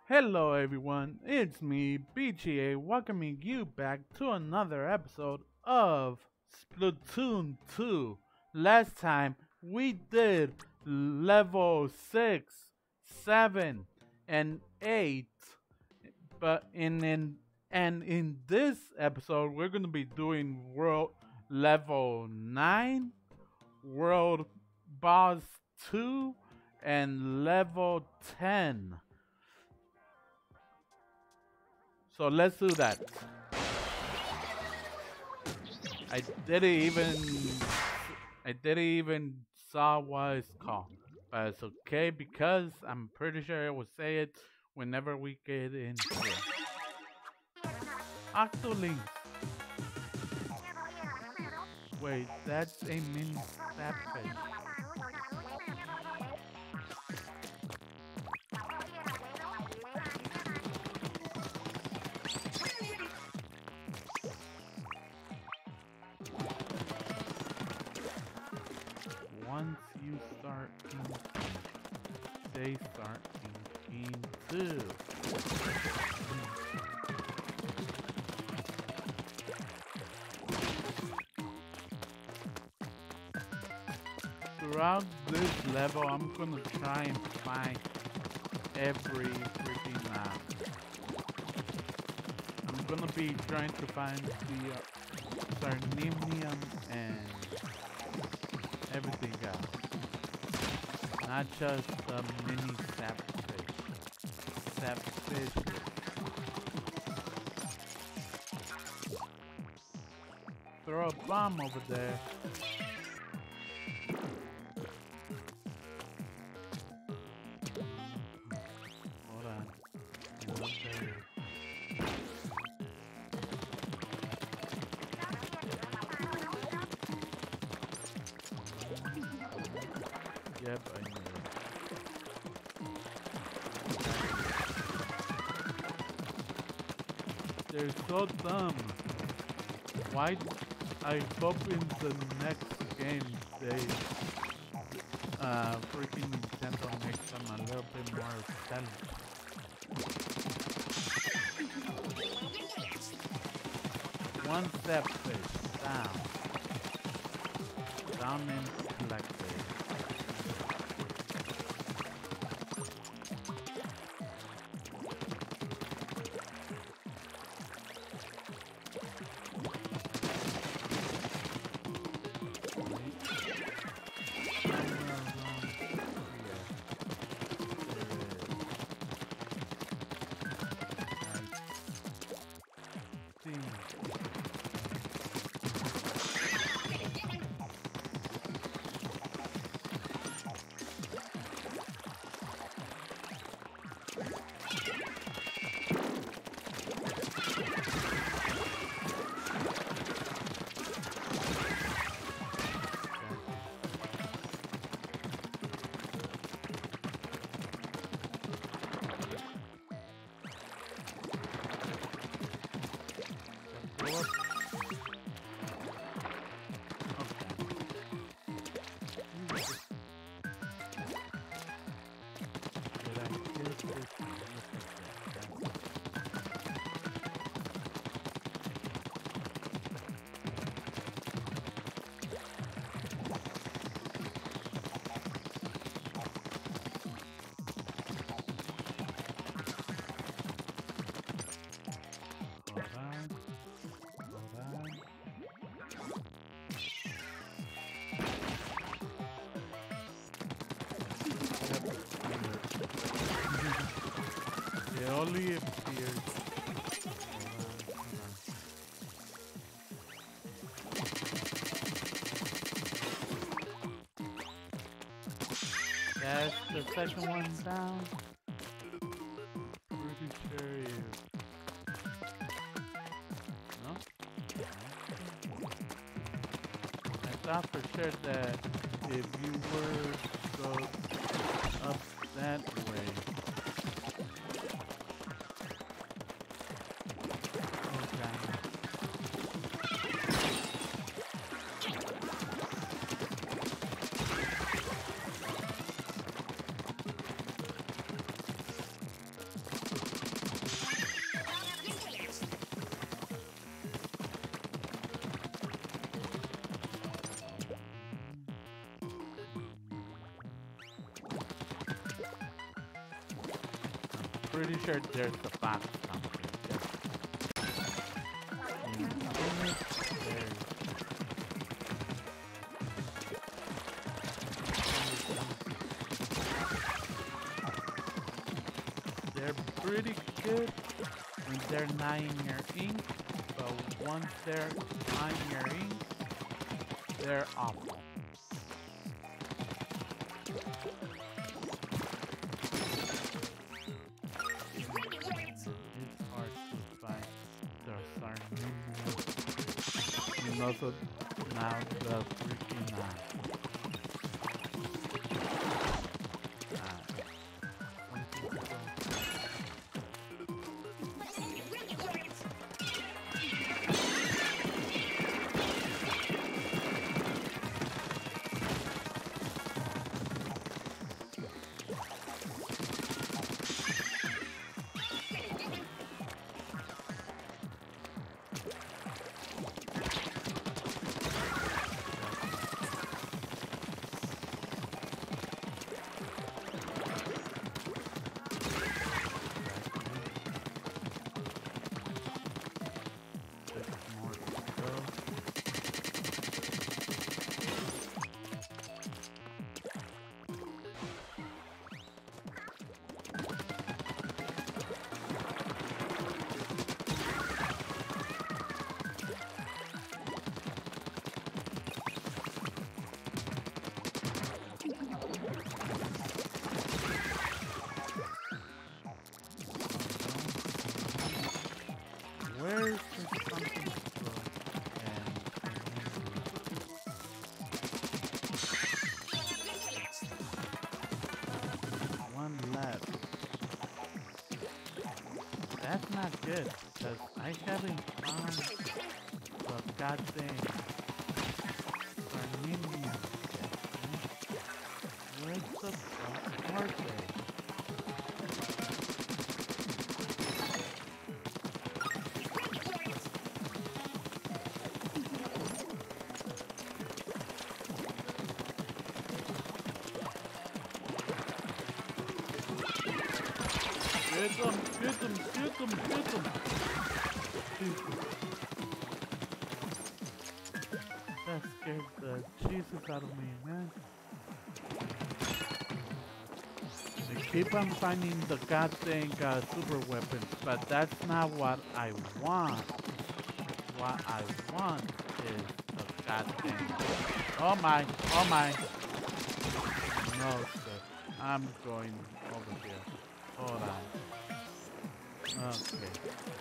Hello everyone, it's me, BGA, welcoming you back to another episode of Splatoon 2. Last time we did level 6, 7, and 8, but in this episode we're gonna be doing world level 9, world boss 2, and level 10. So let's do that. I didn't even I didn't even saw what it's called. But it's okay because I'm pretty sure I will say it whenever we get in here. Octolink. Wait, that's a mini sapfish. Once you start inking, they start inking too. Throughout this level, I'm gonna try and find every freaking I'm gonna be trying to find the Sarnimium and everything else. Not just the mini sapfish. Sapfish. Throw a bomb over there. Hold on. Okay. Yep, I knew it. They're so dumb. Why? I hope in the next game they freaking Nintendo makes them a little bit more intelligent. One step fish down. Down and collected. It only appears. That's the second one down. Pretty sure you. No? I thought for sure that if you were to go up that way. pretty sure there's a box somewhere. They're pretty good when they're not in your ink, but once they're on your ink, they're awful. It's hard to find the Sarninia. And also now the freaking where's the something and one left. That's not good because I haven't found the goddamn Sarninia yet. Where's the fuck are they? Get them! That scared the Jesus out of me, man. They keep on finding the goddamn super weapons, but that's not what I want. What I want is the goddamn... Oh my! No, sir. I'm going over here. Hold on. Okay.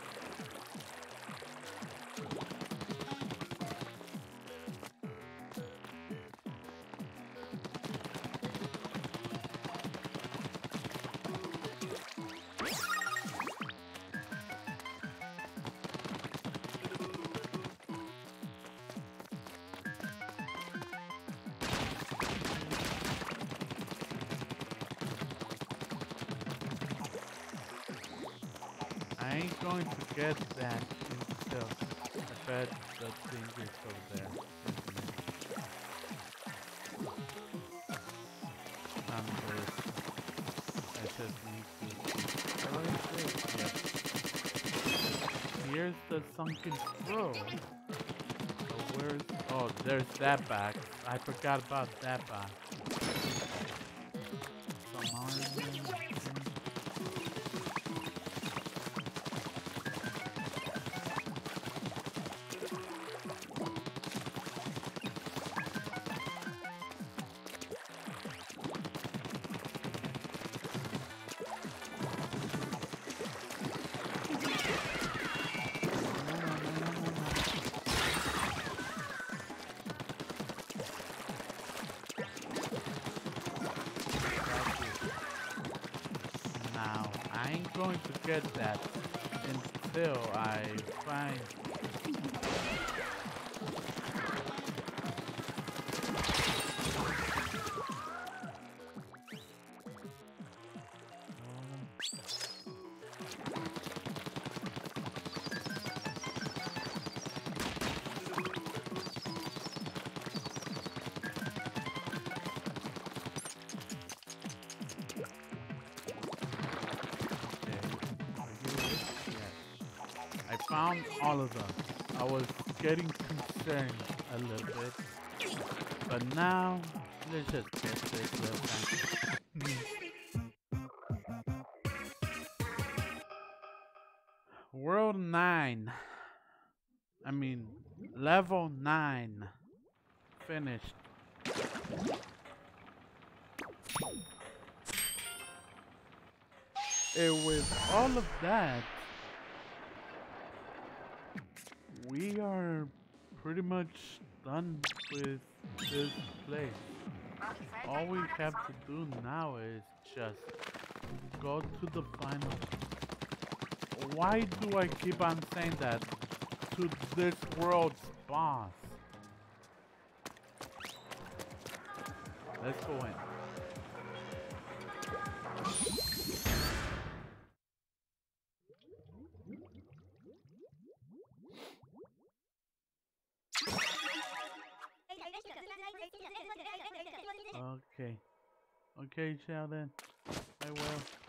I ain't going to get that until I bet the thing is over there. I just need to... Oh, yes. Here's the sunken scroll. So where's... Oh, there's that bag. I forgot about that bag. I ain't going to get that until I find... found all of them, I was getting concerned a little bit. But now, let's just get this little thing. World 9. I mean, level 9. Finished. And with all of that, we are pretty much done with this place. All we have to do now is just go to the final. Why do I keep on saying that? To this world's boss. Let's go in. Okay. Okay, Sheldon. I will.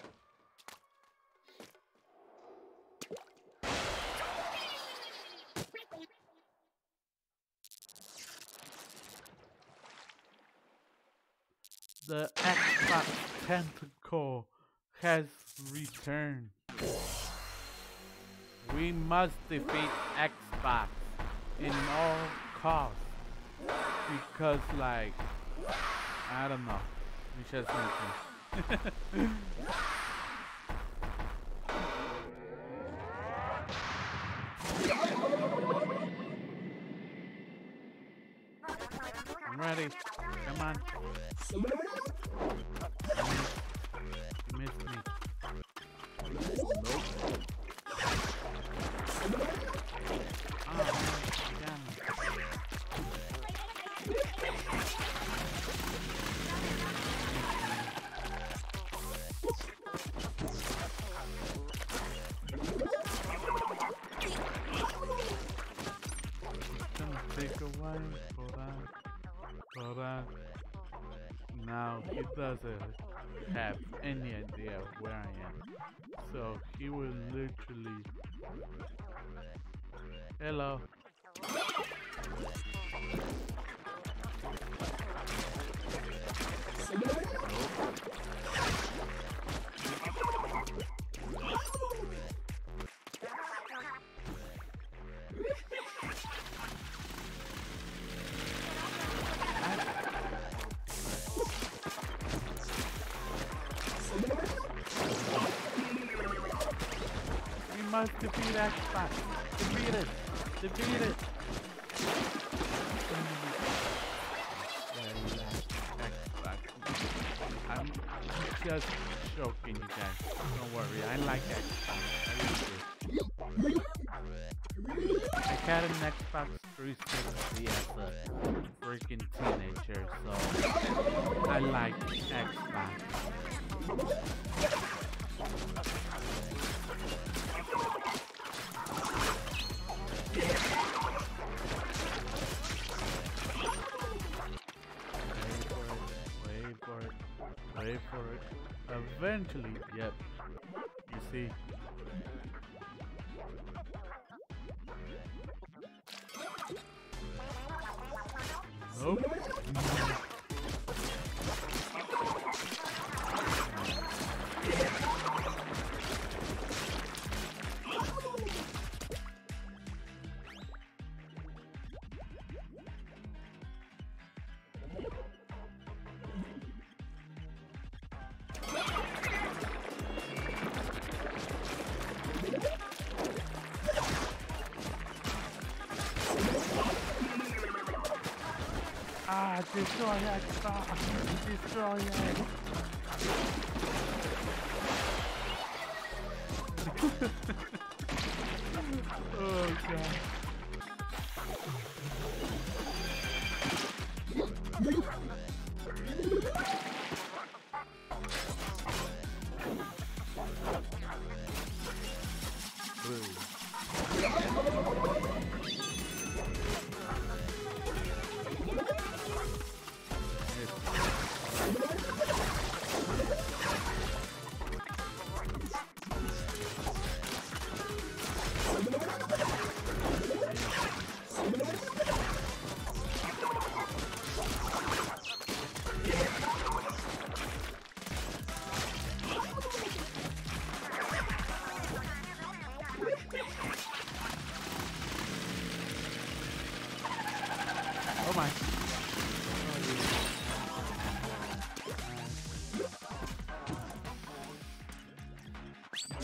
The Xbox tentacle has returned. We must defeat Xbox in all costs. Because, like, I don't know. It's just me. I'm ready. Come on. You missed me. Nope. Oh, damn it. It's gonna take a while for that. Now he doesn't have any idea where I am. So he will literally... Hello. We must defeat Xbox. Defeat it. Defeat it. I'm just joking, you guys. Don't worry. I like Xbox. I really do. I had an Xbox 360 as a freaking teenager, so I like Xbox. Wait for it. Eventually, yep. You see. Nope. Ah, destroy Xbox! Destroy it! Oh god.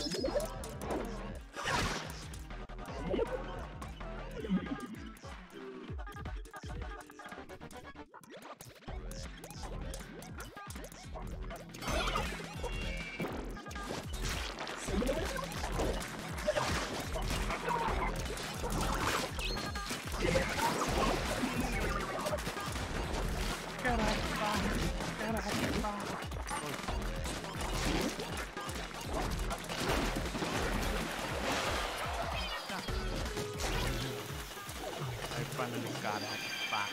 I finally got it back.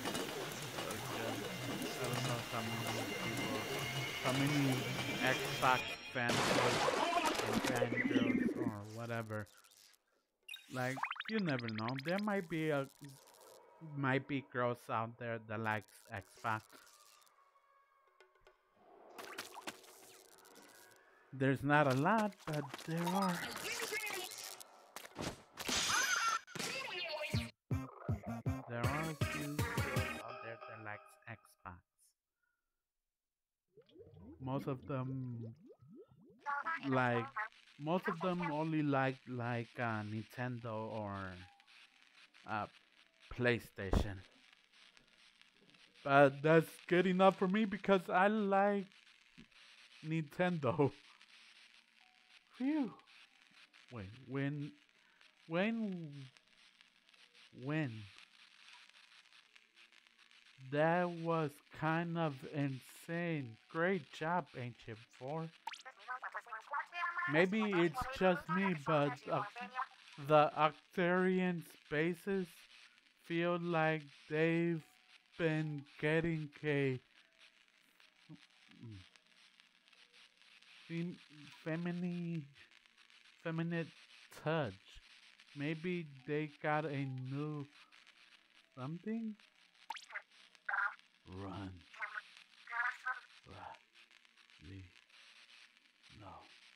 I don't know how many Xbox fanboys and fangirls or whatever. Like, you never know. There might be girls out there that likes Xbox. There's not a lot, but there are. There are a few girls out there that likes Xbox. Most of them like most of them only like Nintendo or uh, PlayStation. But that's good enough for me because I like Nintendo. Phew. Wait, when when that was kind of insane. Great job, Ancient 4. Maybe it's just me, but the Octarian spaces feel like they've been getting a fem- feminine, feminine touch. Maybe they got a new something? Run. Leave. No.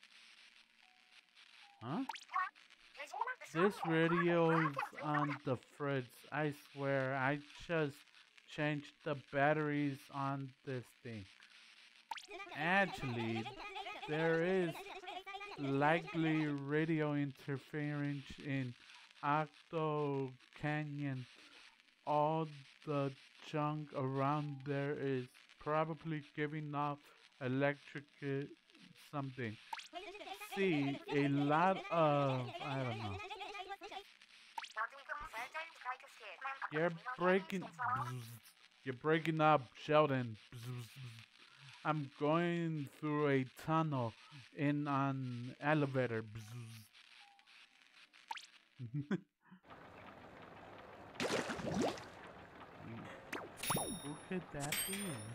Huh? This radio is on the fritz. I swear, I just changed the batteries on this thing. Actually, there is likely radio interference in Octo Canyon. All the junk around there is probably giving off electric something. See, a lot of, I don't know. You're breaking, you're breaking up, Sheldon. I'm going through a tunnel in an elevator. Who could that be?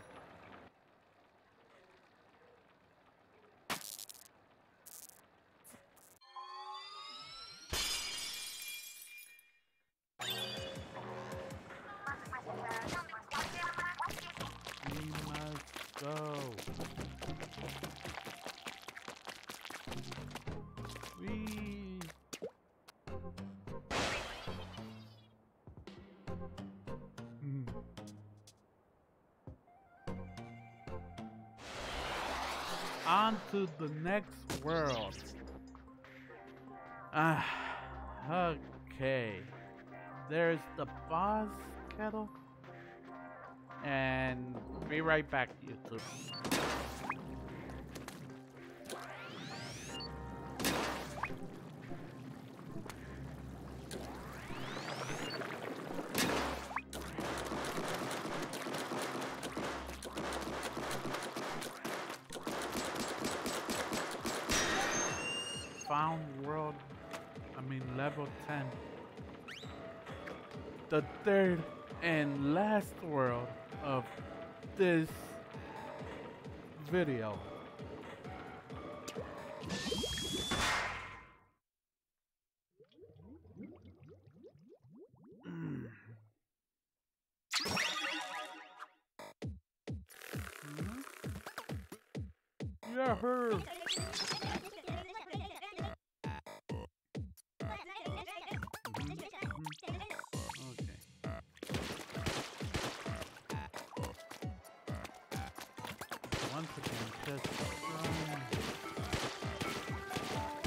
We must go. We. On to the next world. Okay. There's the boss kettle. And be right back, YouTube. Found world, level 10. The third and last world of this video. Yeah, her. Once again, just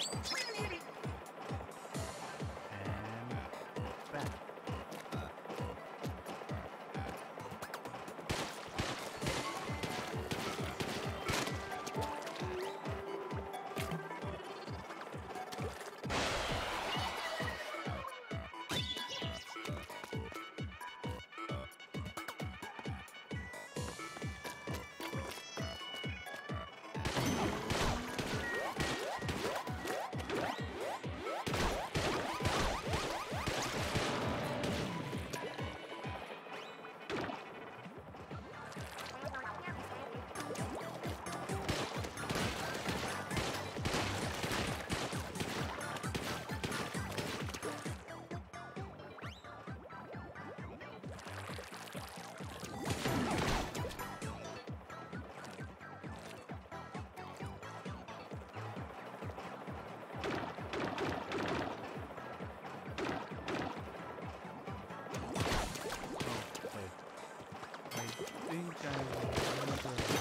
And back. I think I remember.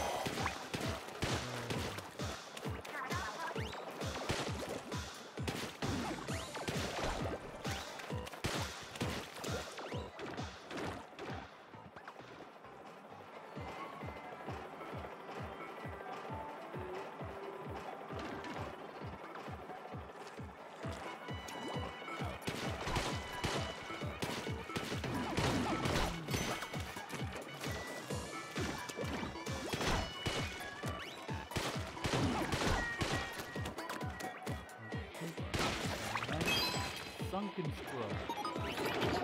Sunken Scrub.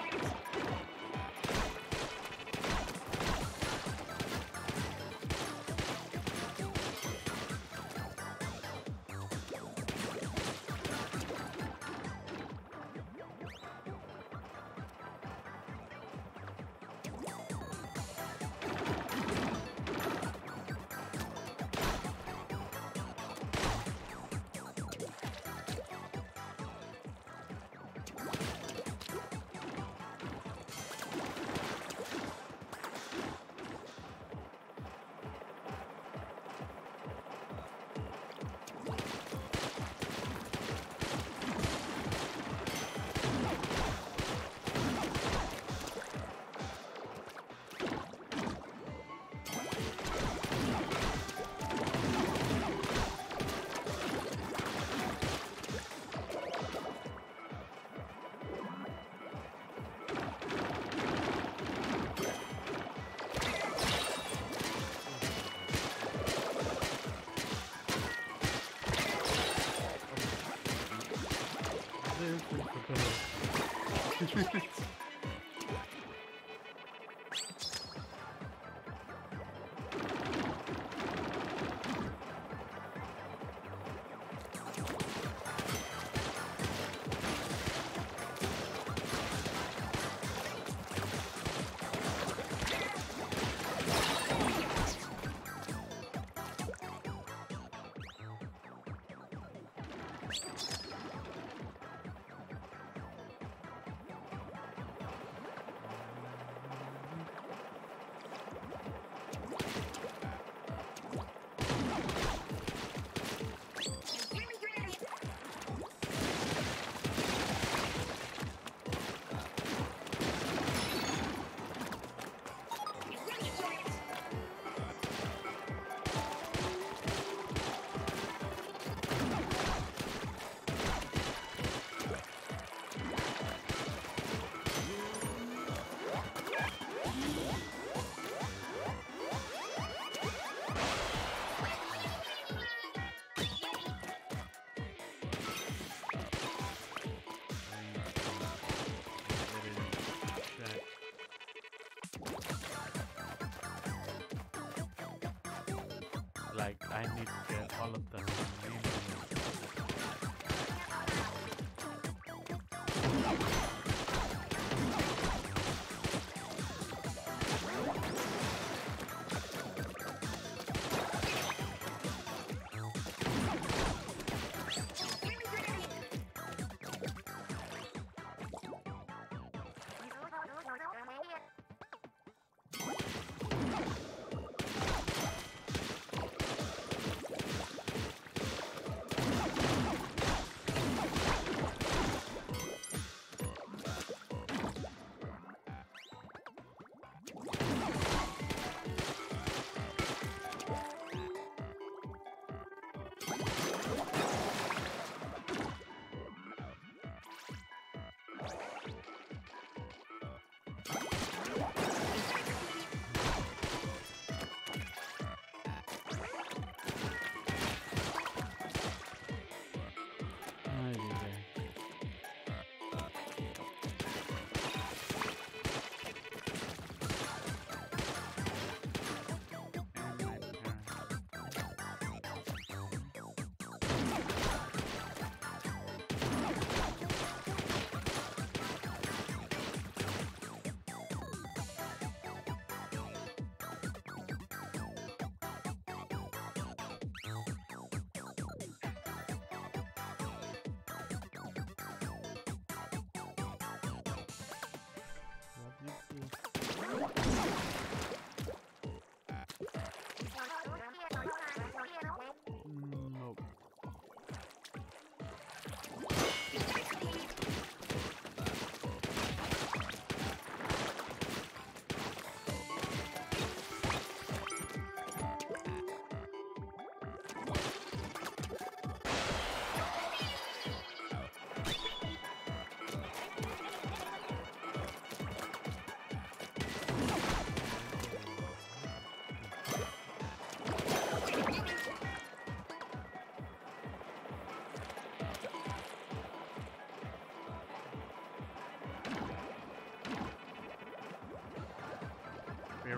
Like, I need to get all of them.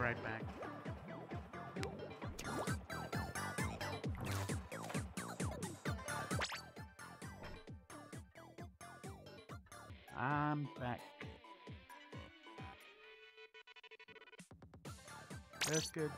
right back. I'm back. That's good.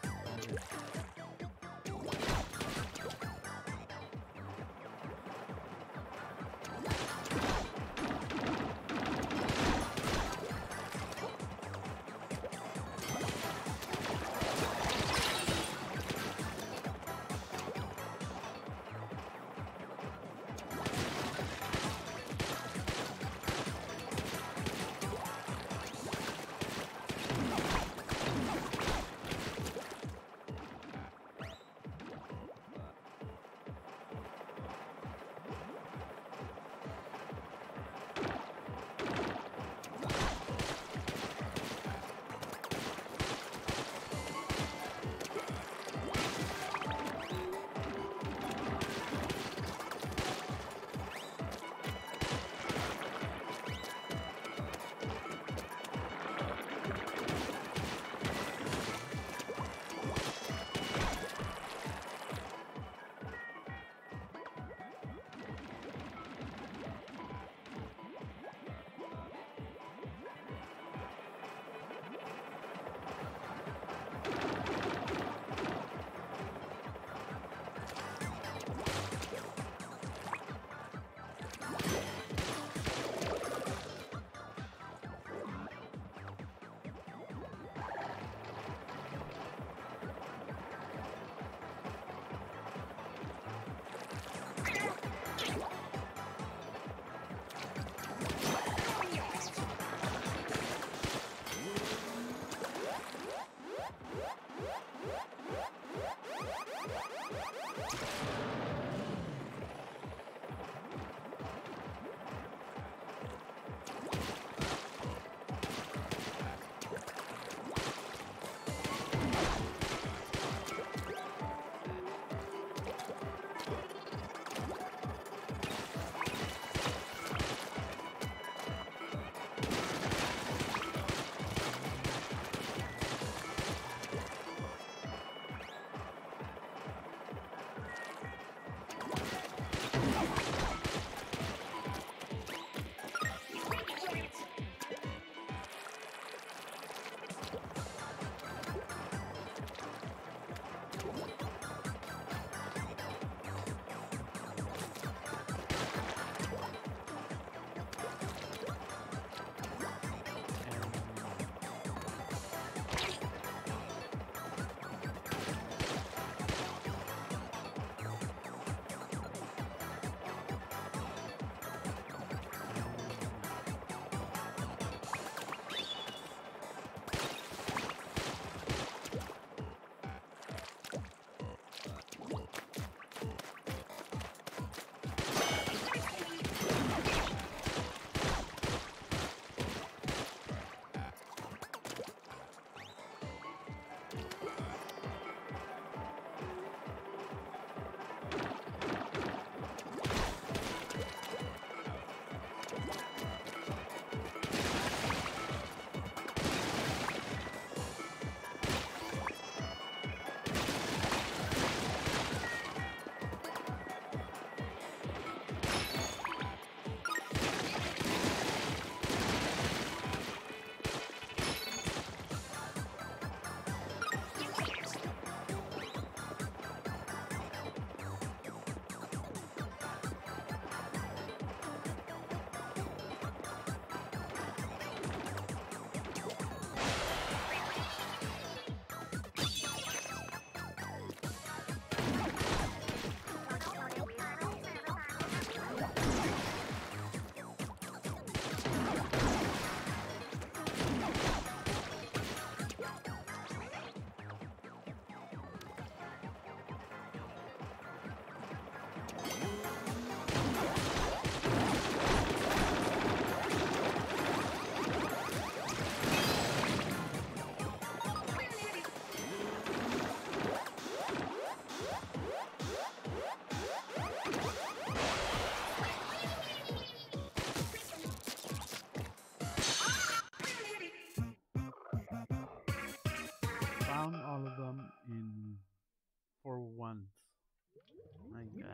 Yeah.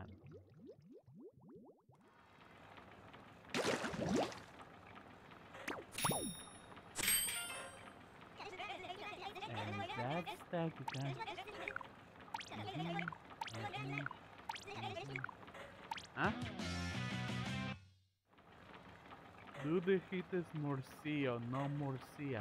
And that's that, you guys. Huh? Tú dijiste morcillo, no morcilla.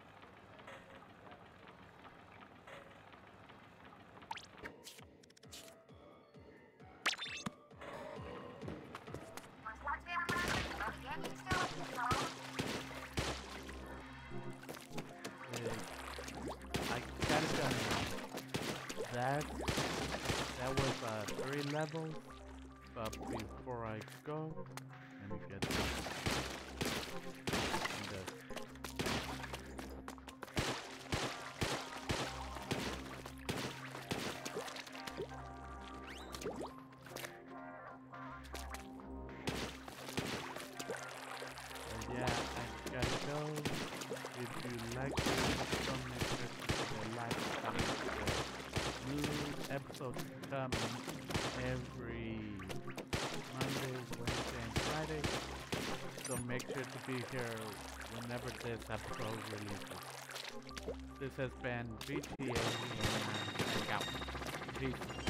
I gotta tell you, that was 3 levels. But before I go, let me get this. Yeah, I gotta go. If you like this, don't make sure to hit a like, comment, share. New episodes coming every Monday, Wednesday, and Friday. So make sure to be here whenever this episode releases. This has been BTA and I'm out. Peace.